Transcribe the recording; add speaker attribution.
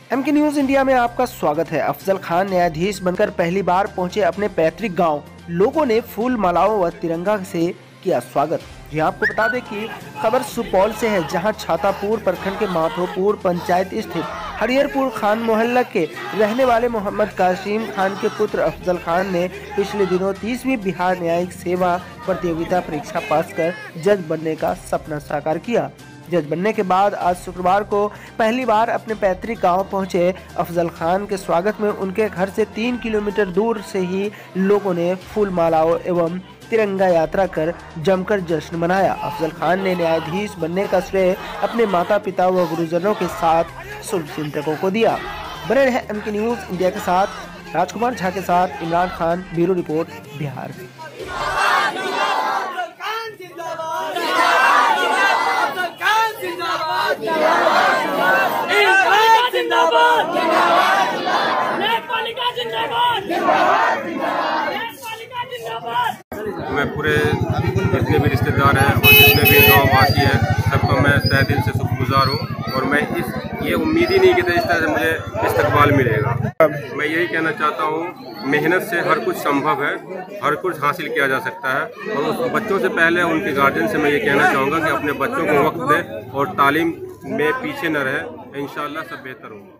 Speaker 1: MK news India में आपका स्वागत है। अफजल खान न्यायाधीश बनकर पहली बार पहुंचे अपने पैतृक गांव। लोगों ने फूल मालाओं व तिरंगा से किया स्वागत। जी आपको बता दें कि खबर सुपौल से है, जहां छातापुर प्रखंड के माधोपुर पंचायत स्थित हरिहरपुर खान मोहल्ला के रहने वाले मोहम्मद कासिम खान के पुत्र अफजल खान ने पिछले दिनों 30वीं बिहार न्यायिक सेवा प्रतियोगिता परीक्षा पास कर जज बनने का सपना साकार किया। जज बनने के बाद आज शुक्रवार को पहली बार अपने पैतृक गांव पहुंचे अफजल खान के स्वागत में उनके घर से 3 किलोमीटर दूर से ही लोगों ने फूल मालाओं एवं तिरंगा यात्रा कर जमकर जश्न मनाया। अफजल खान ने न्यायाधीश बनने का श्रेय अपने माता पिता व गुरुजनों के साथ शुभचिंतकों को दिया। बने रहे एमके न्यूज इंडिया के साथ। राजकुमार झा के साथ इमरान खान, ब्यूरो रिपोर्ट, बिहार।
Speaker 2: मैं पूरे जितने भी रिश्तेदार हैं और जितने भी गाँव वासी हैं सबका मैं तहे दिल से शुक्रगुजार हूँ। और मैं ये उम्मीद ही नहीं की थी इस तरह से मुझे इस्तकबाल मिलेगा। मैं यही कहना चाहता हूँ, मेहनत से हर कुछ संभव है, हर कुछ हासिल किया जा सकता है। और उस बच्चों से पहले उनके गार्जियन से मैं ये कहना चाहूँगा कि अपने बच्चों को वक्त दें और तालीम में पीछे न रहे। इंशाअल्लाह सब बेहतर होगा।